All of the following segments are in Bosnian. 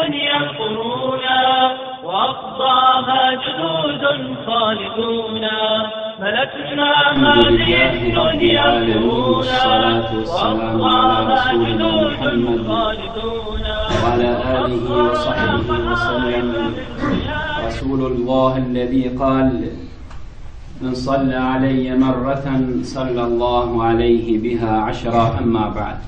ينقرونا وأقضاها جدود خالدون ملكنا هذه الدنيا نورا وأقضاها جدود خالدون وعلى آله وصحبه وسلم. رسول الله الذي قال: من صلى علي مرة صلى الله عليه بها عشرة. أما بعد.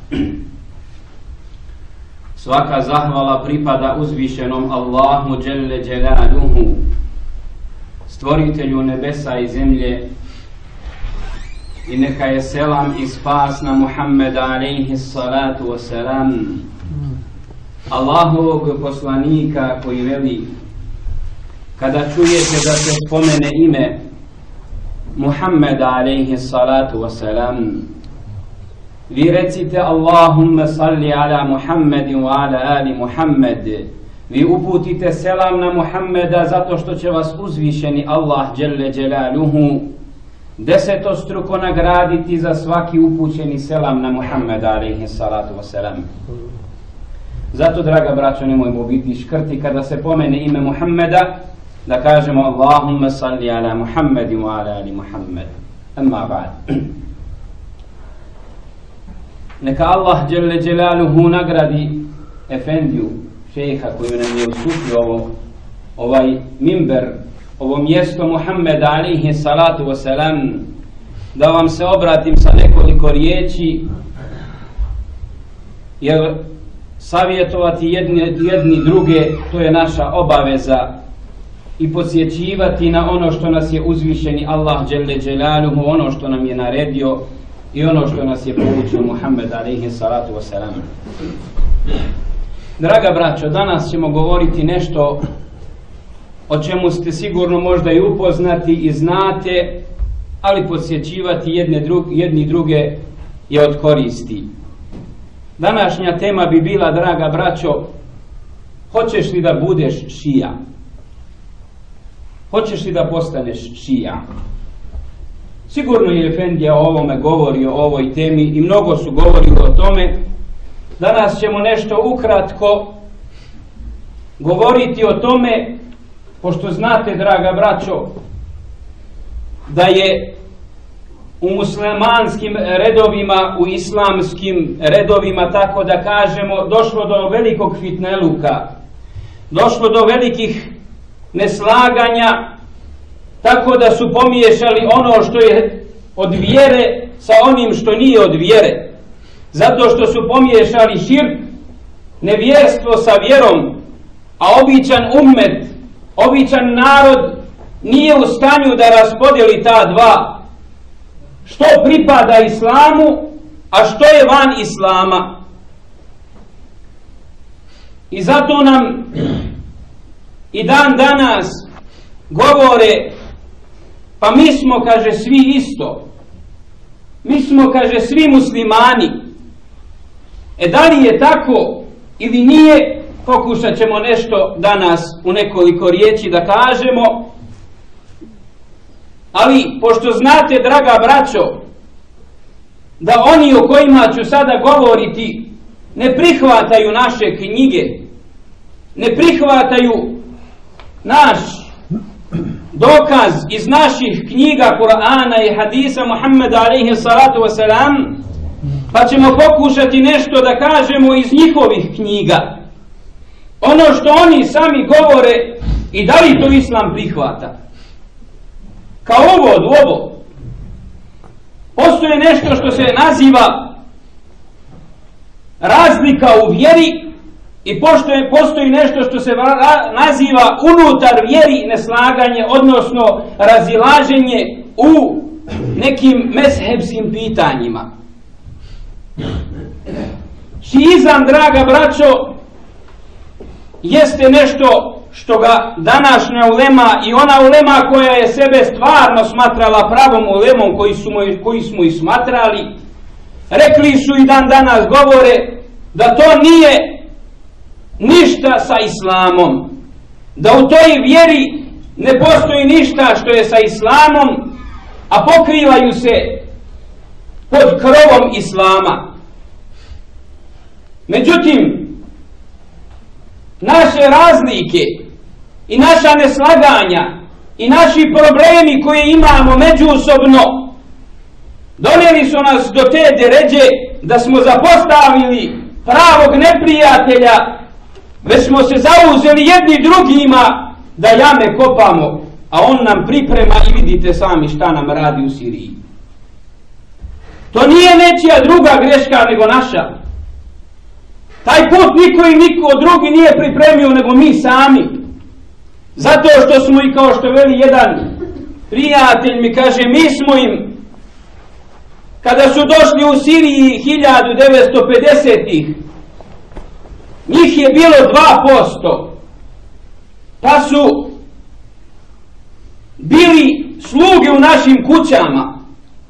Svaka zahvala pripada uzvišenom Allahu dželle dželaluhu, stvoritelju nebesa i zemlje, i neka je selam i spas na Muhammeda alejhi salatu wasalam, Allahovog poslanika, koji veli: kada čujete da se spomene ime Muhammeda alejhi salatu wasalam, vi recite Allahumma salli ala Muhammedin wa ala ali Muhammed. Vi uputite selam na Muhammeda zato što će vas uzvišeni Allah dželle dželaluhu desetostruko nagraditi za svaki upućeni selam na Muhammeda alejhi salatu wasalam. Zato, draga braćo, nemojmo biti škrti kada se pomene ime Muhammeda, da kažemo Allahumma salli ala Muhammedin wa ala ali Muhammed. Amma ba'd. Neka Allah dželle dželaluhu nagradi efendiju, šejha koji nam je usupio ovaj mimber, ovo mjesto Muhammeda alejhi salatu wasalam, da vam se obratim sa nekoliko riječi, jer savjetovati jedni druge, to je naša obaveza, i podsjećivati na ono što nas je uzvišeni Allah dželle dželaluhu, ono što nam je naredio i ono što nas je poučio Muhammed alejhi salatu wasalam. Draga braćo, danas ćemo govoriti nešto o čemu ste sigurno možda i upoznati i znate, ali podsjećivati jedni druge je od koristi. Današnja tema bi bila, draga braćo, hoćeš li da budeš šija? Hoćeš li da postaneš šija? Sigurno je efendija o ovome govorio, o ovoj temi, i mnogo su govorili o tome. Danas ćemo nešto ukratko govoriti o tome, pošto znate, draga braćo, da je u muslimanskim redovima, u islamskim redovima, tako da kažemo, došlo do velikog fitneluka, došlo do velikih neslaganja, tako da su pomiješali ono što je od vjere sa onim što nije od vjere, zato što su pomiješali širk, nevjerstvo sa vjerom, a običan ummet, običan narod nije u stanju da raspodijeli ta dva, što pripada islamu, a što je van islama. I zato nam i dan danas govore: pa mi smo, kaže, svi isto, mi smo, kaže, svi muslimani. Da li je tako ili nije, pokušat ćemo nešto danas u nekoliko riječi da kažemo. Ali pošto znate, draga braćo, da oni o kojima ću sada govoriti ne prihvataju naše knjige, ne prihvataju naš dokaz iz naših knjiga Kur'ana i hadisa Muhammeda alejhi salatu wasalam, pa ćemo pokušati nešto da kažemo iz njihovih knjiga, ono što oni sami govore, i da li to islam prihvata. Kao uvod u ovo, postoje nešto što se naziva razlika u vjeri, i postoji nešto što se naziva unutar vjeri neslaganje, odnosno razilaženje u nekim mezhebskim pitanjima. Šiizam, draga braćo, jeste nešto što ga današnja ulema i ona ulema koja je sebe stvarno smatrala pravom ulemom, koji smo i smatrali, rekli su i dan danas govore da to nije ništa sa islamom, da u toj vjeri ne postoji ništa što je sa islamom, a pokrivaju se pod krovom islama. Međutim, naše razlike i naša neslaganja i naši problemi koje imamo međusobno donijeli su nas do te deređe da smo zapostavili pravog neprijatelja, već smo se zauzeli jedni drugima da jame kopamo, a on nam priprema i vidite sami šta nam radi u Siriji. To nije nečija druga greška nego naša. Taj put niko drugi nije pripremio nego mi sami. Zato što smo, i kao što veli jedan prijatelj mi kaže, mi smo im, kada su došli u Siriji 1950-ih, njih je bilo 2%, pa su bili sluge u našim kućama.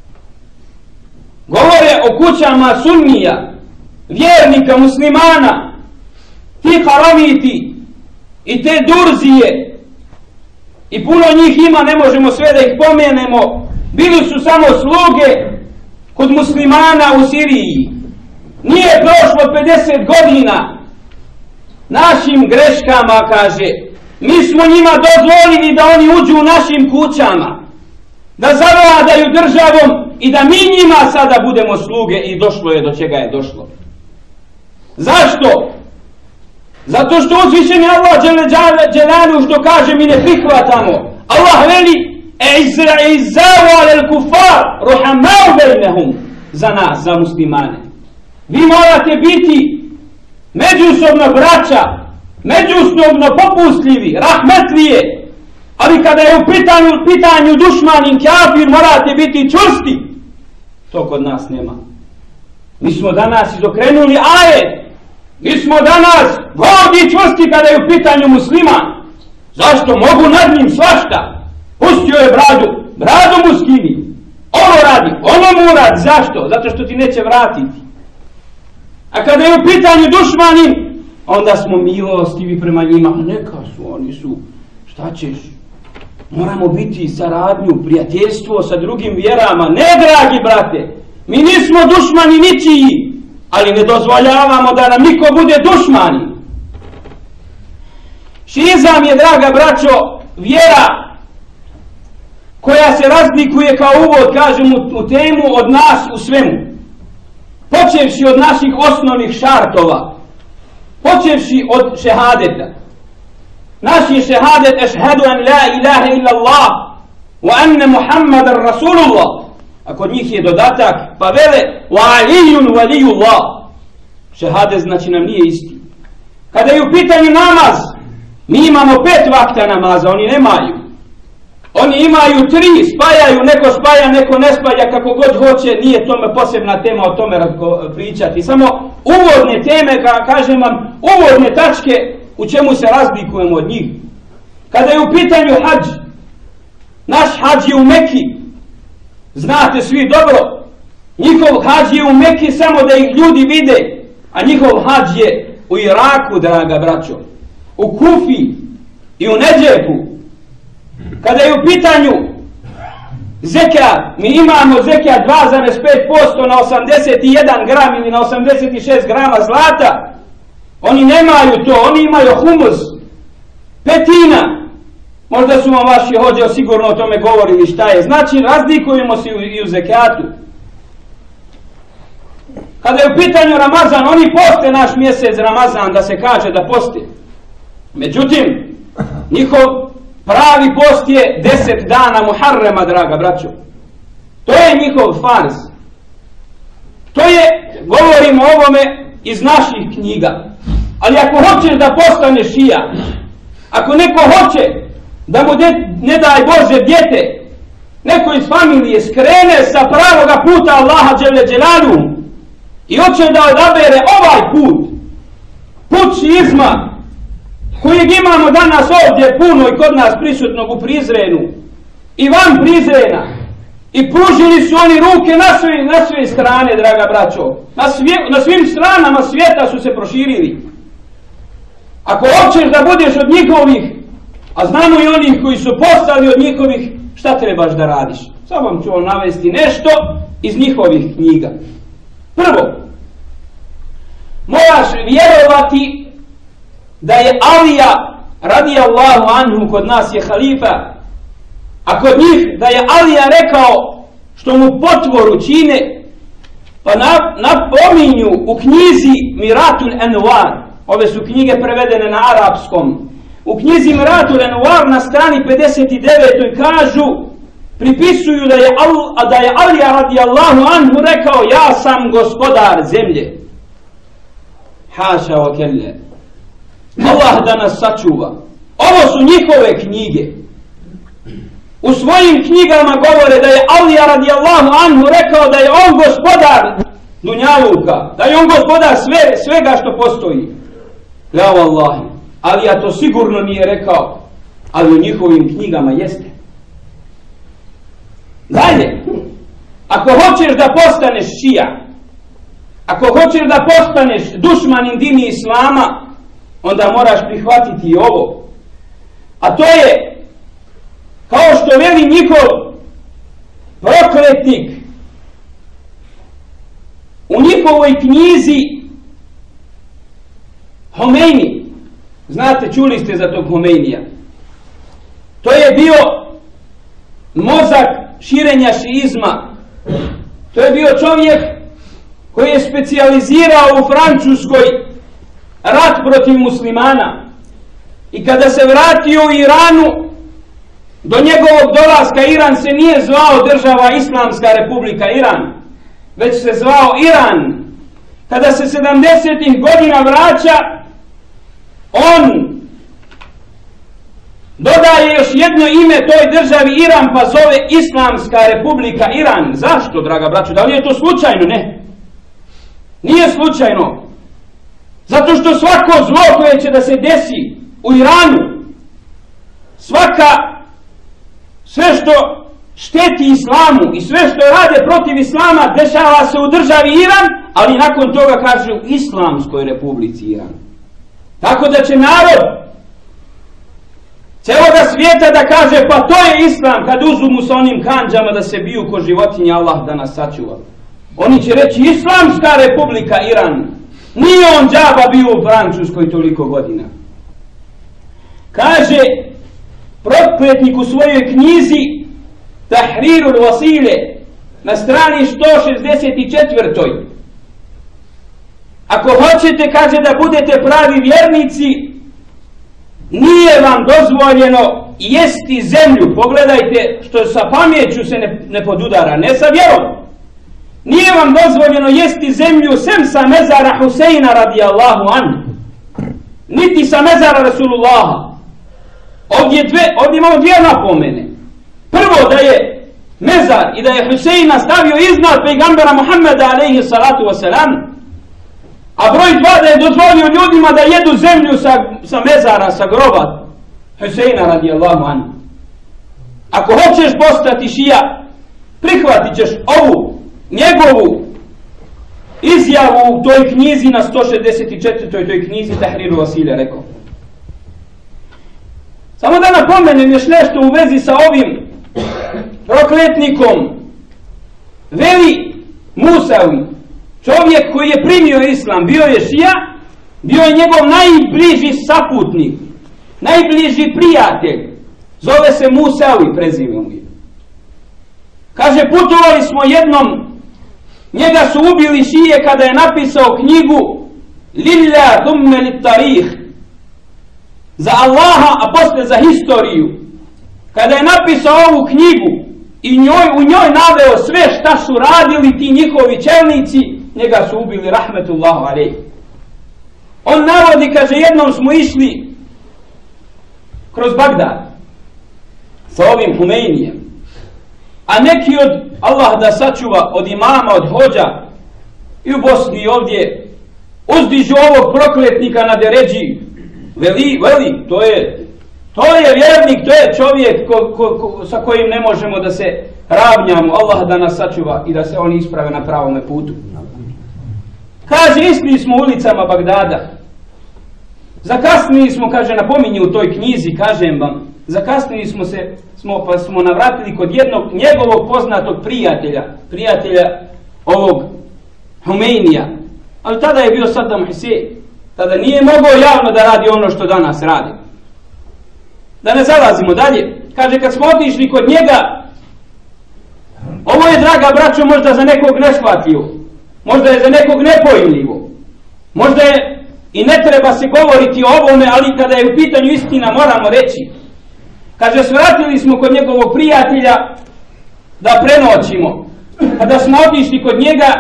Govore o kućama sunnija, vjernika, muslimana, ti haramiti i te durzije, i puno njih ima, ne možemo sve da ih pomenemo, bili su samo sluge kod muslimana u Siriji. Nije prošlo 50 godina, našim greškama, kaže, mi smo njima dozvolili da oni uđu u našim kućama, da zavladaju državom i da mi njima sada budemo sluge, i došlo je do čega je došlo. Zašto? Zato što uzvišeni Allah Đelanu što kaže mi ne prihvatamo. Allah veli izza'u alel kufar ruhamau bejnehum, za nas, za muslimane. Vi morate biti međusobno braća, međusobno popustljivi, rahmetlije, ali kada je u pitanju dušmanin kafir morate biti čvrsti. To kod nas nema. Mi smo danas izokrenuli ajet. Mi smo danas gordi i čvrsti kada je u pitanju musliman. Zašto? Mogu nad njim svašta. Pustio je bradu mu skini. Ovo radi, ono mu radi. Zašto? Zato što ti neće vratiti. A kada je u pitanju dušmanin, onda smo milostivi prema njima. Neka su, oni su, šta ćeš? Moramo biti saradnju, prijateljstvo sa drugim vjerama. Ne, dragi brate, mi nismo dušmani ničiji, ali ne dozvoljavamo da nam niko bude dušmani. Šiizam je, draga braćo, vjera koja se razlikuje, kao uvod, kažem, u temu od nas u svemu. Počevši od naših osnovnih šartova, počevši od šehadeta. Naš je šehadet ešhedu an la ilaha illa Allah wa anna Muhammadan Rasulullah. A kod njih je dodatak, pa vele wa alijun waliyullah. Šehadet znači nam nije isti. Kada je u pitanju namaz, mi imamo 5 vakta namaza, oni nemaju. Oni imaju 3, spajaju, neko spaja, neko ne spaja, kako god hoće, nije tome posebna tema o tome pričati. Samo uvodne teme, kažem vam, uvodne tačke u čemu se razlikujemo od njih. Kada je u pitanju hadž, naš hadž je u Meki, znate svi dobro, njihov hadž je u Meki samo da ih ljudi vide, a njihov hadž je u Iraku, draga braćo, u Kufi i u Nedžepu. Kada je u pitanju zekat, mi imamo zekat 2,5% na 81 gram ili na 86 grama zlata. Oni nemaju to, oni imaju humus, petina. Možda su vam vaši hođe sigurno o tome govorili šta je. Znači, razlikujemo se i u zekatu. Kada je u pitanju Ramazan, oni poste naš mjesec Ramazan, da se kaže da poste. Međutim, njihov pravi post je 10 dana Muharrema, draga braćo. To je njihov farz. To je, govorimo o ovome iz naših knjiga. Ali ako hoćeš da postane šija, ako neko hoće da mu ne daj Bože dijete, neko iz familije skrene sa pravoga puta Allaha dželle dželaluhu i hoće da odabere ovaj put šiizma, kojeg imamo danas ovdje puno i kod nas prisutnog u Prizrenu i van Prizrena, i pružili su oni ruke na sve strane, draga braćo, na svim stranama svijeta su se proširili. Ako hoćeš da budeš od njihovih, a znamo i onih koji su postali od njihovih, šta trebaš da radiš? Samo vam ću vam navesti nešto iz njihovih knjiga. Prvo, moraš vjerovati da je Alija radijallahu anhu, kod nas je halifa, a kod njih da je Alija rekao što mu potvoru čine, pa napominju u knjizi Miratul Anwar, ove su knjige prevedene na arapskom, u knjizi Miratul Anwar na strani 59. kažu, pripisuju da je Alija radijallahu anhu rekao ja sam gospodar zemlje. Haša wa kelle. Allah da nas sačuva. Ovo su njihove knjige. U svojim knjigama govore da je Alija radijallahu anhu rekao da je on gospodar dunjaluka, da je on gospodar svega što postoji. Ja vallahi. Alija to sigurno nije rekao, ali u njihovim knjigama jeste. Dalje, ako hoćeš da postaneš šija, ako hoćeš da postaneš dušmanin dini islama, onda moraš prihvatiti i ovo. A to je, kao što veli njihov prokletnik u njihovoj knjizi Homeini, znate, čuli ste za tog Homeinija, to je bio mozak širenja šiizma, to je bio čovjek koji je specijalizirao u Francuskoj rat protiv muslimana i kada se vratio u Iranu, do njegovog dolaska Iran se nije zvao država Islamska Republika Iran, već se zvao Iran. Kada se 70-ih godina vraća, on dodaje još jedno ime toj državi Iran, pa zove Islamska Republika Iran. Zašto, draga braćo? Da li je to slučajno? Ne. Nije slučajno. Zato što svako zlo koje će da se desi u Iranu, sve što šteti islamu i sve što rade protiv islama dešava se u državi Iran, ali nakon toga kaže u Islamskoj Republici Iran. Tako da će narod cijeloga svijeta da kaže pa to je islam, kad uzumu sa onim kandžama da se biju ko životinje, Allah da nas sačuva. Oni će reći Islamska Republika Iran. Nije on džaba bio u Francuskoj toliko godina. Kaže prokletnik u svojoj knjizi Tahrirul Wasile na strani 164. Ako hoćete, kaže, da budete pravi vjernici, nije vam dozvoljeno jesti zemlju. Pogledajte što sa pameću se ne podudara, ne sa vjerom. Nije vam dozvoljeno jesti zemlju sem sa mezara Huseina radijallahu anhu, niti sa mezara Rasulullaha. Ovdje imamo dvije napomene. Prvo, da je mezar i da je Huseina stavio iznad pejgambera Muhammeda alejhi salatu wasalam, a broj dva, da je dozvolio ljudima da jedu zemlju sa mezara, sa groba Huseina radijallahu anhu. Ako hoćeš postati šija, prihvatit ćeš ovu njegovu izjavu u toj knjizi na 164. toj knjizi Tahriru Wasile rekao. Samo da napomenem još nešto u vezi sa ovim prokletnikom. Veli Musavi, čovjek koji je primio islam, bio je šija, bio je njegov najbliži saputnik, najbliži prijatelj. Zove se Musavi, preziva mu je. Kaže, putovali smo jednom, njega su ubili šije kada je napisao knjigu Lillah thumme lit tarih, za Allaha, a posle za historiju. Kada je napisao ovu knjigu i u njoj naveo sve šta su radili ti njihovi čelnici, njega su ubili rahmetullahu alejhi. On navodi, kaže, jednom smo išli kroz Bagdad sa ovim Humeinijem, a neki od, Allah da sačuva, od imama, od hođa i u Bosni i ovdje uzdižu ovog prokletnika na deređi. Veli, to je vjernik, to je čovjek sa kojim ne možemo da se ravnjamo. Allah da nas sačuva i da se oni isprave na pravome putu. Kaže, išli smo ulicama Bagdada. Zakasnili smo, kaže, napominje u toj knjizi, kažem vam, zakasnili pa smo navratili kod jednog njegovog poznatog prijatelja ovog Humeinija. Ali tada je bio Saddam Hussein. Tada nije mogao javno da radi ono što danas radi. Da ne zalazimo dalje. Kaže, kad smo otišli kod njega, ovo je, draga braćo, možda za nekog neshvatljivo, možda je za nekog nepojmljivo, možda je i ne treba se govoriti o ovome, ali kada je u pitanju istina moramo reći. Kaže, svratili smo kod njegovog prijatelja da prenoćimo. Kada smo otišli kod njega,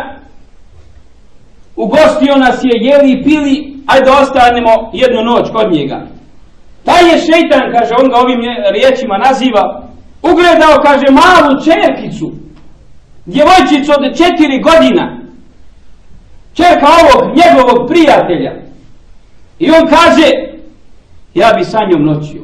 ugostio nas je, jeli i pili, ajde ostanemo jednu noć kod njega. Taj je šeitan, kaže, on ga ovim riječima naziva, ugledao, kaže, malu čerkicu, djevojčicu od 4 godina, čerka ovog njegovog prijatelja. I on kaže, ja bi sa njom noćio.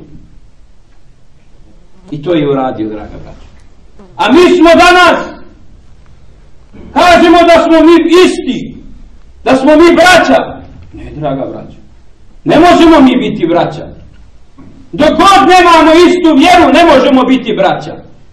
I to je uradio, draga braća. A mi smo danas, kažemo da smo mi isti, da smo mi braća. Ne, draga braća, ne možemo mi biti braća. Dok god nemamo istu vjeru, ne možemo biti braća.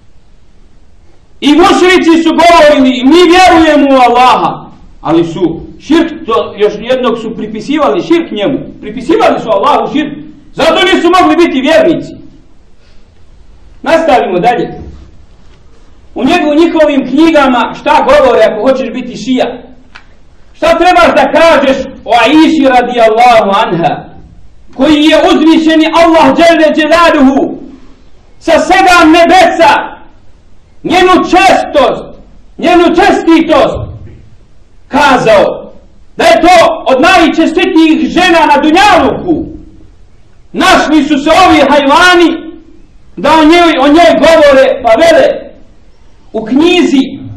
I mušrici su govorili, mi vjerujemo u Allaha, ali su širk, to još jednog su pripisivali širk njemu, pripisivali su Allahu širk, zato nisu mogli biti vjernici. Nastavimo dalje. U njihovim knjigama šta govore ako hoćeš biti šija? Šta trebaš da kažeš o Aiši radijallahu anha, koji je uzvišeni Allah dželle dželaluhu sa 7 nebesa, njenu čestost, njenu čestitost kazao da je to od najčestitijih žena na dunjaluku. Našli su se ovi hajvani da o njoj govore, pa vele u knjizi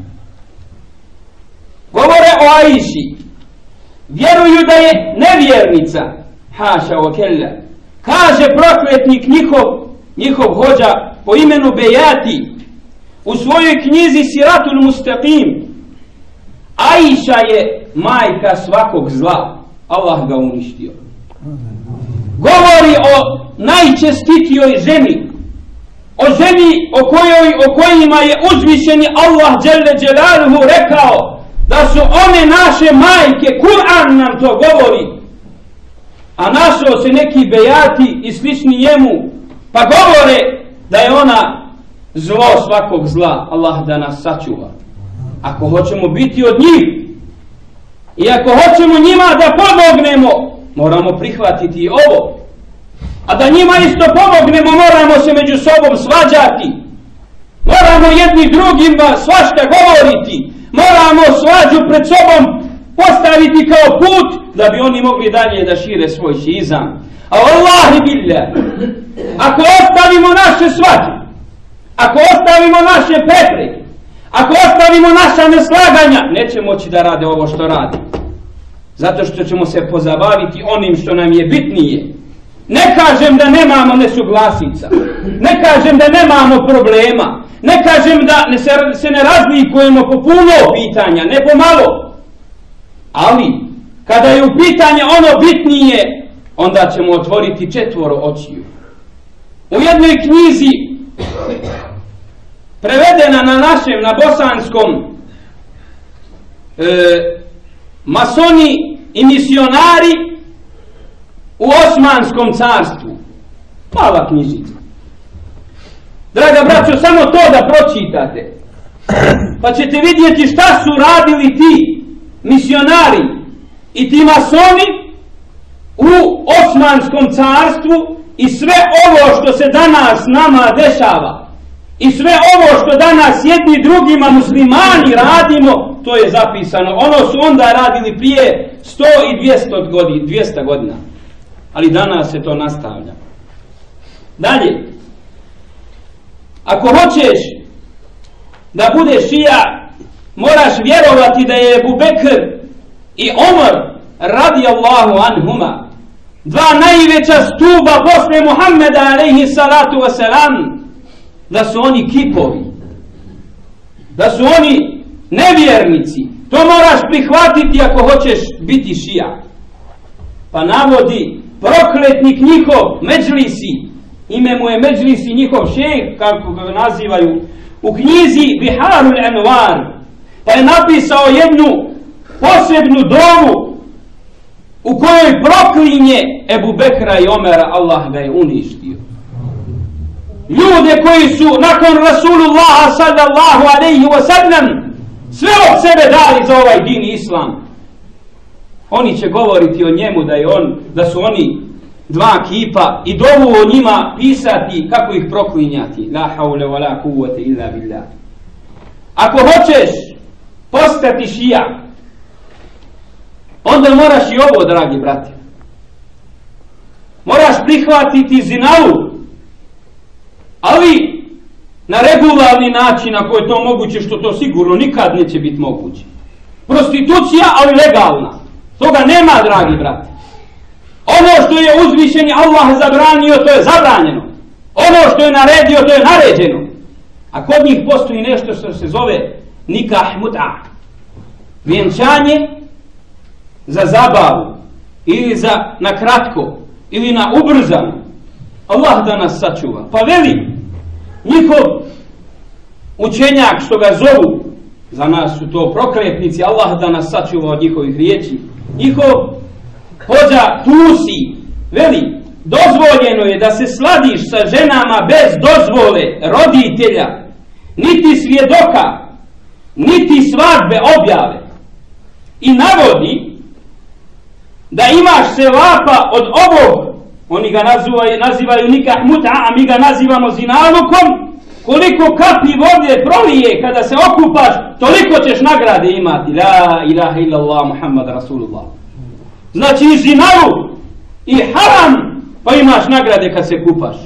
govore o Aiši, vjeruju da je nevjernica, haša o kella. Kaže prokletnik njihov hođa po imenu Bejati u svojoj knjizi Siratul Mustaqim, Aiša je majka svakog zla, Allah ga uništio. Govori o najčestitijoj ženi, o ženi o kojima je uzvišeni Allah dželle dželaluhu rekao da su one naše majke, Kur'an nam to govori. A našao se neki Bejati i slični njemu, pa govore da je ona zlo svakog zla. Allah da nas sačuva. Ako hoćemo biti od njih i ako hoćemo njima da pomognemo, moramo prihvatiti i ovo. A da njima isto pomognemo, moramo se među sobom svađati. Moramo jedni drugima svašta govoriti. Moramo svađu pred sobom postaviti kao put da bi oni mogli dalje da šire svoj šiizam. A Wallahi billah, ako ostavimo naše svađe, ako ostavimo naše prepreke, ako ostavimo naša neslaganja, neće moći da rade ovo što radi. Zato što ćemo se pozabaviti onim što nam je bitnije. Ne kažem da nemamo nesuglasica, ne kažem da nemamo problema, ne kažem da se ne razlikujemo po puno pitanja, ne po malo. Ali, kada je u pitanje ono bitnije, onda ćemo otvoriti 4 očiju. U jednoj knjizi, prevedena na našem, na bosanskom, masoni i misionari u Osmanskom carstvu. Mala knjižica. Draga braćo, samo to da pročitate, pa ćete vidjeti šta su radili ti misionari i ti masoni u Osmanskom carstvu i sve ovo što se danas nama dešava i sve ovo što danas jedni drugima muslimani radimo, to je zapisano. Ono su onda radili prije 100 i 200 godina. Ali danas se to nastavlja. Dalje, ako hoćeš da budeš šija, moraš vjerovati da je Ebu Bekr i Omar radijallahu anhuma, 2 najveća stuba posle Muhammeda alejhi salatu wasalam, da su oni kipovi, da su oni nevjernici. To moraš prihvatiti ako hoćeš biti šija. Pa navodi prokletnik njihov Medžlisi, ime mu je Medžlisi, njihov šejh, kako ga nazivaju, u knjizi Biharul Anwar, pa je napisao jednu posebnu dovu u kojoj proklinje Ebu Bekra i Omera, Allah ga je uništio. Ljude koji su nakon Rasulullaha sallallahu alaihi wa sallam sve od sebe dali za ovaj din i islam. Oni će govoriti o njemu da su oni dva kipa i dovu o njima pisati kako ih proklinjati. La haule wa la kuvvete illa billah. Ako hoćeš postati šija, onda moraš i ovo, dragi brati. Moraš prihvatiti zinalu, ali na regularni način, ako je to moguće, što to sigurno nikad neće biti moguće. Prostitucija, ali legalna. Toga nema, dragi brati. Ono što je uzvišeni Allah zabranio, to je zabranjeno. Ono što je naredio, to je naređeno. A kod njih postoji nešto što se zove nikah mut'a. Vjenčanje za zabavu, ili za na kratko, ili na ubrzano. Allah da nas sačuva. Pa veli, njihov učenjak što ga zovu, za nas su to prokletnici, Allah da nas sačuva od njihovih riječi. Njihov hođa Tusi veli, dozvoljeno je da se sladiš sa ženama bez dozvole roditelja, niti svjedoka, niti svadbe objave. I navodi da imaš sevapa od ovog, oni ga nazivaju nikah mut'a, a mi ga nazivamo zinalukom, koliko kapi vode prolije kada se okupaš, toliko ćeš nagrade imati. La ilaha illallah Muhammad Rasulullah. Znači i zinalu i haram, pa imaš nagrade kad se kupaš.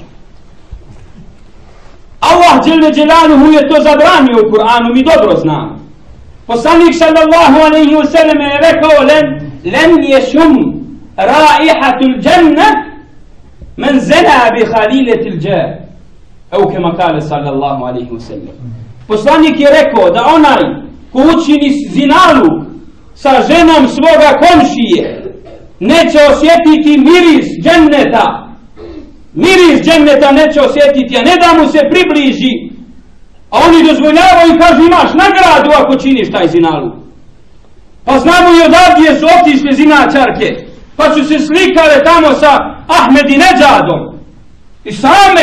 Allah dželle dželaluhu je to zabranio u Kur'anu, mi dobro znamo. Poslanik sallallahu alejhi ve sellem je rekao: "Len yashum raihatul janna man zana bi khalilatil jar." Evo kema kale sallallahu alejhi ve sellem. Poslanik je rekao da onaj ko učini zinaluk sa ženom svoga komšije neće osjetiti miris dženneta. Miris dženneta neće osjetiti, a ne da mu se približi. A oni dozvoljavaju i kažu imaš nagradu ako činiš taj zinaluk. Pa znamo i odavdje su otišle zinačarke, pa su se slikale tamo sa Ahmedinedžadom. I same.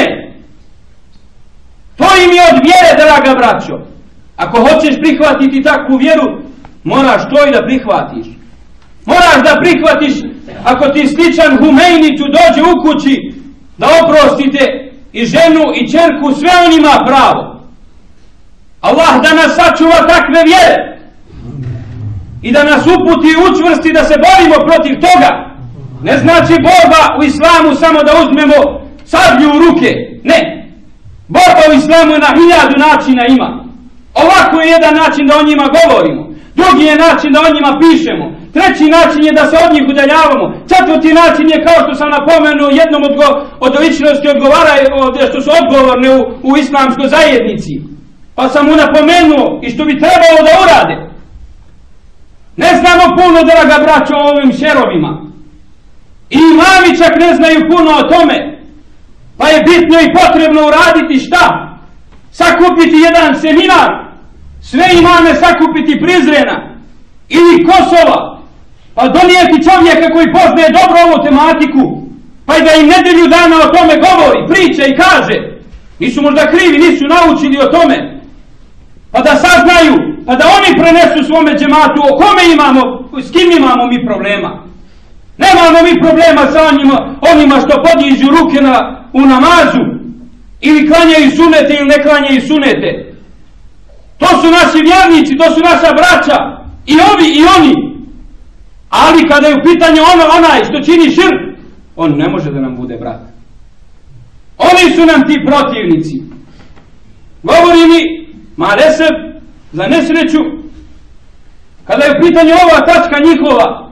To im je od vjere, draga braćo. Ako hoćeš prihvatiti takvu vjeru, moraš to i da prihvatiš. Moraš da prihvatiš, ako ti sličan Humeiniću dođe u kući, da oprostite i ženu i ćerku, sve on ima pravo. Allah da nas sačuva takve vjere i da nas uputi i učvrsti da se borimo protiv toga. Ne znači borba u islamu samo da uzmemo sablju u ruke. Ne. Borba u islamu na 1000 načina ima. Ovako je jedan način da o njima govorimo. Drugi je način da o njima pišemo. Treći način je da se od njih udaljavamo. Četvrti način je, kao što sam napomenuo, jednom od ličnosti odgovaraju, što su odgovorne u islamskoj zajednici. Pa sam mu napomenuo i što bi trebalo da urade. Ne znamo puno, draga braćo, o ovim šerovima. I imami čak ne znaju puno o tome. Pa je bitno i potrebno uraditi šta? Sakupiti jedan seminar. Sve imame sakupiti Prizrena ili Kosova. Pa donijeti čovjeka koji poznaje dobro ovu tematiku. Pa i da im nedelju dana o tome govori, priča i kaže. Nisu možda krivi, nisu naučili o tome. Pa da saznaju, pa da oni prenesu svome džematu o kome imamo, s kim imamo mi problema. Nemamo mi problema sa onima što podižu ruke u namazu, ili klanjaju sunete ili ne klanjaju sunete. To su naši vjernici, to su naša braća, i ovi i oni. Ali kada je u pitanju onaj što čini širk, on ne može da nam bude brat. Oni su nam ti protivnici. Govori mi, Mareseb, za nesreću, kada je u pitanju ova tačka njihova,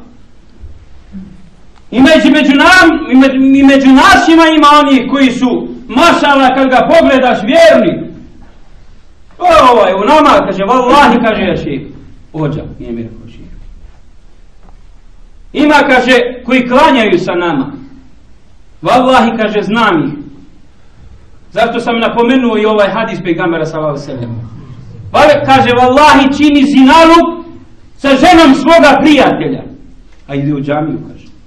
i među našima ima onih koji su mašala kad ga pogledaš vjerni. U nama, kaže, vallahi, kaže ja šejh. Ođa, nije mi rekao šejh. Ima, kaže, koji klanjaju sa nama. Vallahi, kaže, znam ih. Zato sam napomenuo i ovaj hadis pejgambera sallallahu alejhi ve sellem. Kaže, vallahi, čini zinaluk sa ženom svoga prijatelja. A ide u džamiju, kaže.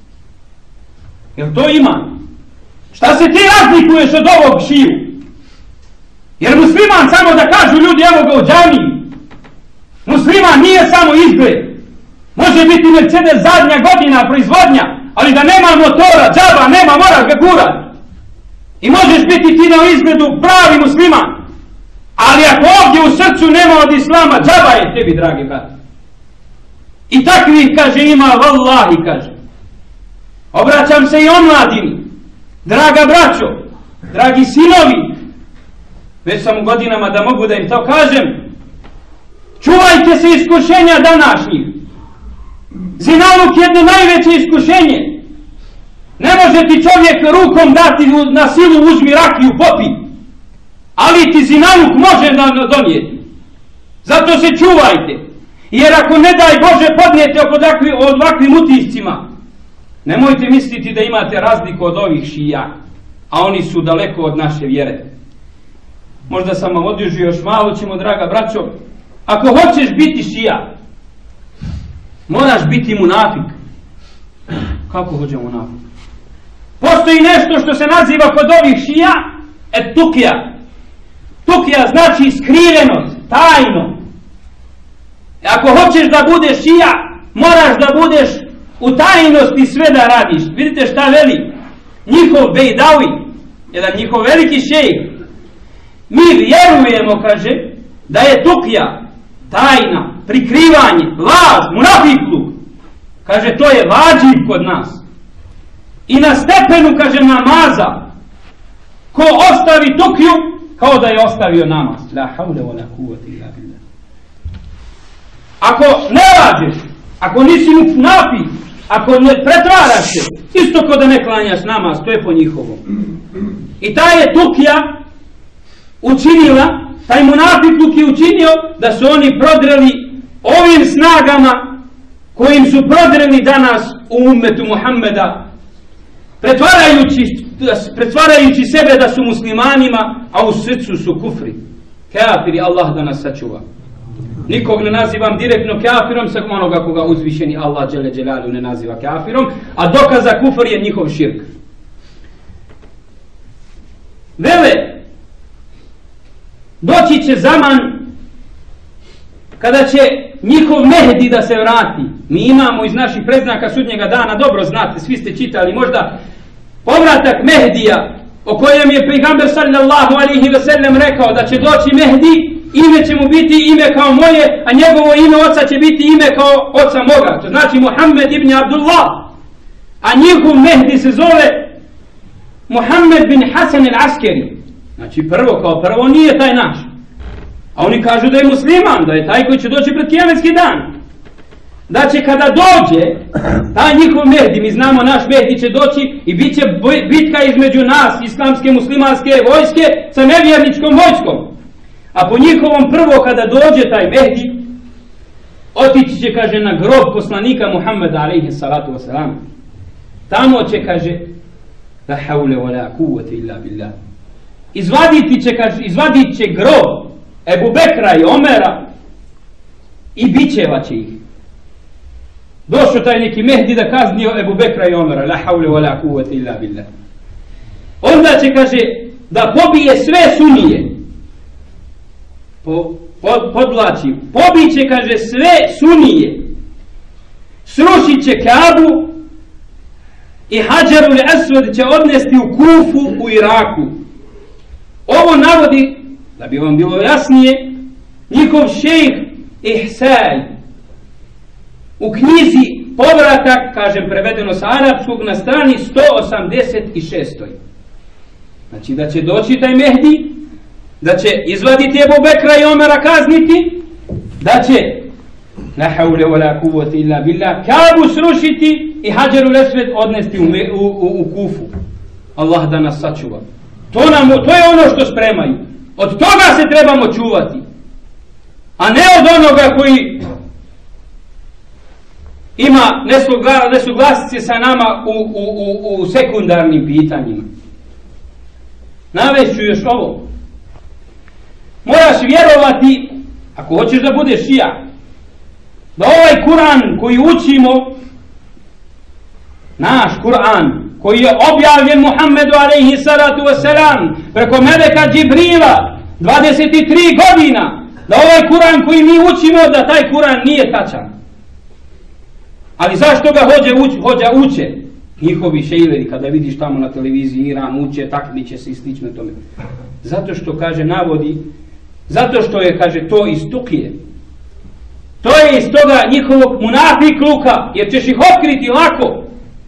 Jel to iman? Šta se ti razlikuješ od ovog šiju? Jer musliman samo da kažu ljudi evo ga u džamiji. Musliman nije samo izgled. Može biti Mercedes zadnja godina proizvodnja, ali da nema motora, džaba, nema, moraš ga gurati. I možeš biti ti na izgledu pravi musliman. Ali ako ovdje u srcu nema od islama, džaba je tebi, dragi brati. I takvih, kaže, ima, vallahi, kaže. Obraćam se i omladini. Draga braćo, dragi sinovi, već sam u godinama da mogu da im to kažem, čuvajte se iskušenja današnjih. Zinaluk je jedno najveće iskušenje. Ne može ti čovjek rukom dati na silu uzmi rakiju, popi. Ali ti zinaluk može donijeti. Zato se čuvajte. Jer ako ne daj Bože podnijete od ovakvim utiscima, nemojte misliti da imate razliku od ovih šija, a oni su daleko od naše vjere. Možda sam vam odužio još malo, ćemo, draga braćo. Ako hoćeš biti šija, moraš biti munafik. Kako hoće munafik? Postoji nešto što se naziva kod ovih šija tukija. Tukija znači skrivenost, tajno. Ako hoćeš da budeš šija, moraš da budeš u tajnosti sve da radiš. Vidite šta veli njihov Bejdavi, jedan njihov veliki šejh. Mi vjerujemo, kaže, da je tukija, tajna, prikrivanje, laž, munafikluk. Kaže, to je vađiv kod nas. I na stepenu, kaže, namaza, ko ostavi tukiju, kao da je ostavio namaz. La havle wa la kuvvete illa billah. Ako ne lažeš, ako nisi munafik, ako ne pretvaraš se, isto kao da ne klanjaš namaz, to je po njihovom. I ta je tukija učinila, taj munafikluk je učinio da su oni prodreli ovim snagama kojim su prodreli danas u ummetu Muhammeda, pretvarajući sebe da su muslimanima, a u srcu su kufri. Kafiri, Allah da nas sačuva. Nikog ne nazivam direktno kafirom, samo onoga koga uzvišeni Allah dželle dželalu ne naziva kafirom, a dokaz za kufr je njihov širk. Vele, doći će zaman kada će njihov Mehdi da se vrati. Mi imamo iz naših predznaka sudnjega dana, dobro znate, svi ste čitali možda, povratak Mehdija, o kojem je pejgamber sallallahu alejhi ve sellem rekao da će doći Mehdi, ime će mu biti ime kao moje, a njegovo ime oca će biti ime kao oca moga. To znači Muhammed ibn Abdullah. A njihov Mehdi se zove Muhammed bin Hasan al-Askeri. Znači prvo nije taj naš. A oni kažu da je musliman, da je taj koji će doći pred kijametski dan. Da će kada dođe, taj njihov Mehdi, mi znamo naš Mehdi će doći i bit će bitka između nas, islamske muslimanske vojske, sa nevjerničkom vojskom. A po njihovom prvo kada dođe taj Mehdi, otići će, kaže, na grob poslanika Muhammeda alejhi salatu wasalam. Tamo će, kaže, la havle wa la kuvvete illa billah. Izvadit će grob Ebu Bekra i Omera i bićeva će ih. Došao taj neki Mehdi da kaznio Ebu Bekra i Omera, la havle wa la kuvvete illa billah. Onda će, kaže, da pobije sve sunije. Podvlači, pobiće, kaže, sve sunije. Srušit će Kabu i Hadžarul Aswad će odnesti u Kufu u Iraku. Ovo navodi, da bi vam bilo jasnije, njihov šejh Ihsaj u knjizi Povratak, kažem prevedeno sa arapskog, na strani 186. Znači da će doći taj Mehdi, da će izvaditi Ebu Bekra i Omera kazniti, da će la havle wa la kuvvete illa billah Kabu srušiti i Hadžarul Aswad odnesti u Kufu. Allah da nas sačuva. To je ono što spremaju. Od toga se trebamo čuvati. A ne od onoga koji ima nesuglasice sa nama u sekundarnim pitanjima. Navešću još ovo. Moraš vjerovati, ako hoćeš da budeš šija, da ovaj Kur'an koji učimo, naš Kur'an, koji je objavljen Muhammedu alejhi salatu vesselam preko meleka Džibrila 23 godina, da ovaj Kur'an koji mi učimo, da taj Kur'an nije tačan. Ali zašto ga hođa uče? Njihovi šejleri, kada vidiš tamo na televiziji Iran uče, takmiče se i slično tome. Zato što, kaže, navodi, zato što je, kaže, to iz tukije. To je iz toga njihovog munafikluka, jer ćeš ih otkriti lako.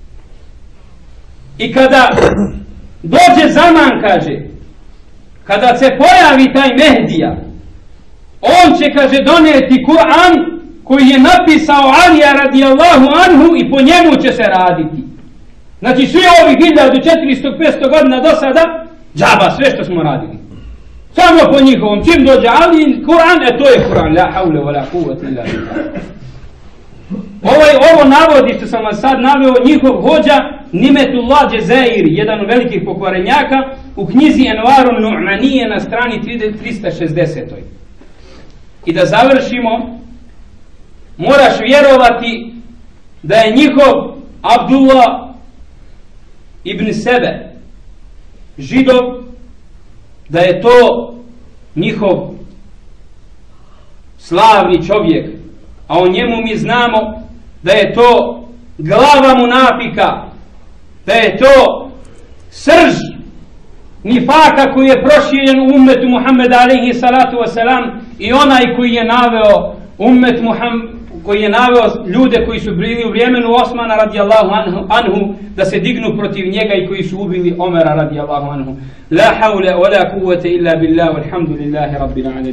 I kada dođe zaman, kaže, kada se pojavi taj Mehdija, on će, kaže, donijeti Kur'an koji je napisao Alija radijallahu anhu i po njemu će se raditi. Znači svi ovih 1400-500 godina do sada, džaba sve što smo radili. Samo po njihovom, čim dođe Ali, Kur'an, to je Kur'an, la havle wa la kuvvete illa billah. Ovo navodi što sam vas sad naveo, njihov hođa Nimetullah Džezairi, jedan od velikih pokvarenjaka, u knjizi Envarun Nu'manije na strani 360. I da završimo, moraš vjerovati da je njihov Abdullah ibn Sebe, Židov, da je to njihov slavni čovjek, a o njemu mi znamo da je to glava munafika, da je to srž nifaka koji je proširen u ummetu Muhammeda alejhi salatu wasalam, i onaj koji je naveo ummet koji je naveo ljude koji su bili u vremenu Osmana radijallahu anhu da se dignu protiv njega i koji su ubili Omera radijallahu anhu. La havle wa la kuvvete illa billah, walhamdulillahi rabbil alamin.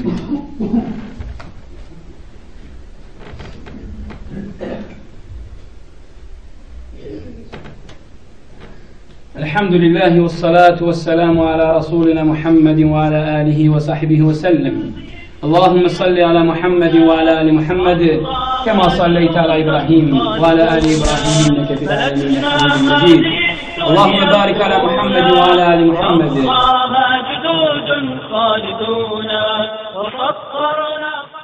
الحمد لله والصلاة والسلام على رسولنا محمد وعلى آله وصحبه وسلم. اللهم صل على محمد وعلى آل محمد كما صليت على إبراهيم وعلى آل إبراهيم إنك في العالمين حميد مجيد. اللهم بارك على محمد وعلى آل محمد. جدود خالدون وفطرنا